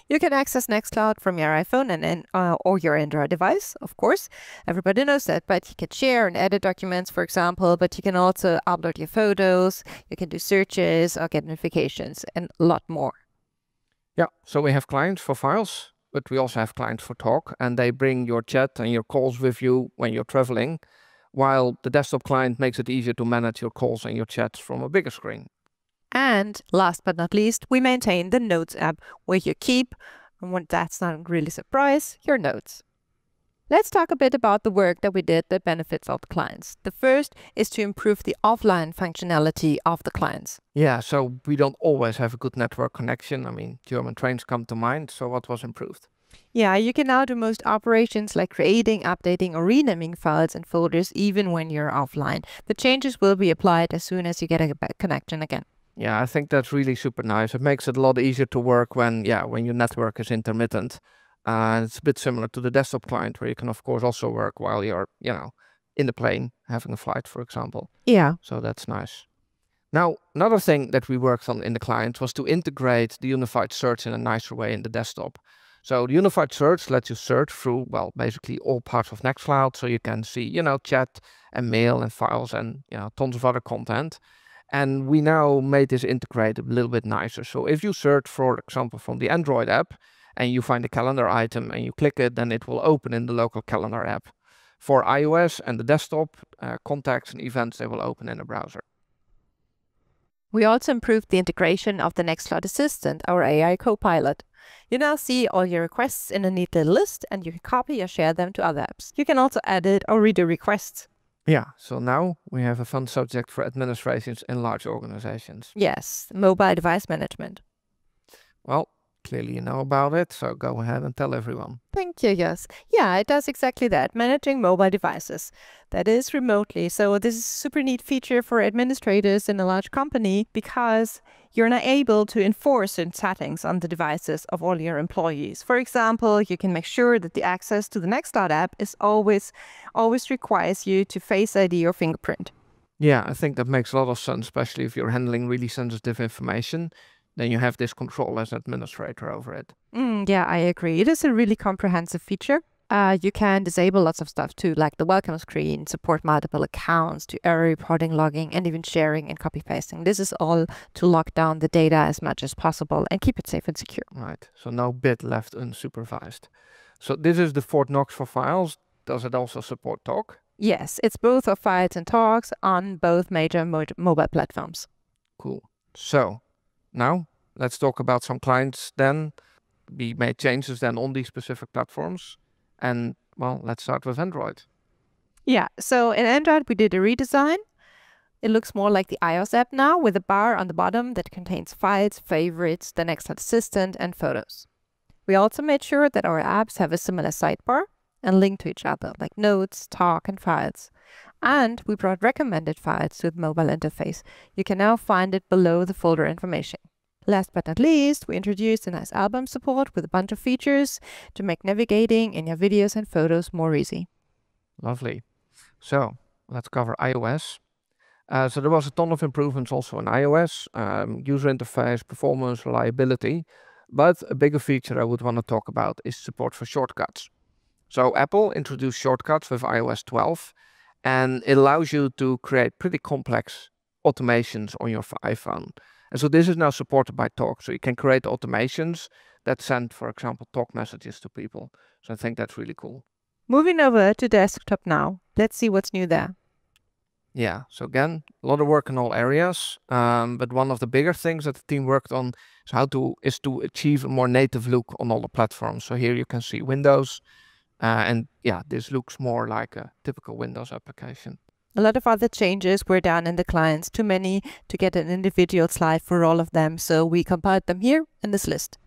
You can access Nextcloud from your iPhone or your Android device, of course. Everybody knows that, but you can share and edit documents, for example, but you can also upload your photos, you can do searches or get notifications and a lot more. Yeah, so we have clients for files, but we also have clients for talk, and they bring your chat and your calls with you when you're traveling, while the desktop client makes it easier to manage your calls and your chats from a bigger screen. And last but not least, we maintain the Notes app where you keep, and when that's not really a surprise, your notes. Let's talk a bit about the work that we did that benefits our clients. The first is to improve the offline functionality of the clients. Yeah, so we don't always have a good network connection. I mean, German trains come to mind, so what was improved? Yeah, you can now do most operations like creating, updating, or renaming files and folders even when you're offline. The changes will be applied as soon as you get a connection again. Yeah, I think that's really super nice. It makes it a lot easier to work when your network is intermittent. It's a bit similar to the desktop client where you can, of course, also work while you're, in the plane, having a flight, for example. Yeah. So that's nice. Now, another thing that we worked on in the client was to integrate the unified search in a nicer way in the desktop. So the unified search lets you search through, well, basically all parts of Nextcloud. So you can see, chat and mail and files and, tons of other content. And we now made this integrated a little bit nicer. So if you search, for example, from the Android app and you find a calendar item and you click it, then it will open in the local calendar app. For iOS and the desktop, contacts and events, they will open in a browser. We also improved the integration of the Nextcloud Assistant, our AI copilot. You now see all your requests in a neat little list and you can copy or share them to other apps. You can also edit or redo requests. Yeah, so now we have a fun subject for administrations in large organizations. Yes, mobile device management. Well, clearly you know about it, so go ahead and tell everyone. Thank you, yes. Yeah, it does exactly that, managing mobile devices. That is remotely. So this is a super neat feature for administrators in a large company because you're now able to enforce certain settings on the devices of all your employees. For example, you can make sure that the access to the Nextcloud app is always requires you to Face ID or fingerprint. Yeah, I think that makes a lot of sense, especially if you're handling really sensitive information. Then you have this control as an administrator over it. Yeah, I agree. It is a really comprehensive feature. You can disable lots of stuff too, like the welcome screen, support multiple accounts, to error reporting, logging, and even sharing and copy pasting. This is all to lock down the data as much as possible and keep it safe and secure. Right, so no bit left unsupervised. So this is the Fort Knox for files. Does it also support talk? Yes, it's both for files and talks on both major mobile platforms. Cool. So now let's talk about some clients then. We made changes then on these specific platforms. And well, let's start with Android. Yeah, so in Android, we did a redesign. It looks more like the iOS app now with a bar on the bottom that contains files, favorites, the Nextcloud Assistant, and photos. We also made sure that our apps have a similar sidebar and link to each other, like notes, talk, and files. And we brought recommended files to the mobile interface. You can now find it below the folder information. Last but not least, we introduced a nice album support with a bunch of features to make navigating in your videos and photos more easy. Lovely. So let's cover iOS. So there was a ton of improvements also in iOS, user interface, performance, reliability. But a bigger feature I would want to talk about is support for shortcuts. So Apple introduced shortcuts with iOS 12, and it allows you to create pretty complex automations on your iPhone. And so this is now supported by Talk. So you can create automations that send, for example, Talk messages to people. So I think that's really cool. Moving over to desktop now. Let's see what's new there. Yeah, so again, a lot of work in all areas. But one of the bigger things that the team worked on is to achieve a more native look on all the platforms. So here you can see Windows. And yeah, this looks more like a typical Windows application. A lot of other changes were done in the clients, too many to get an individual slide for all of them, so we compiled them here in this list.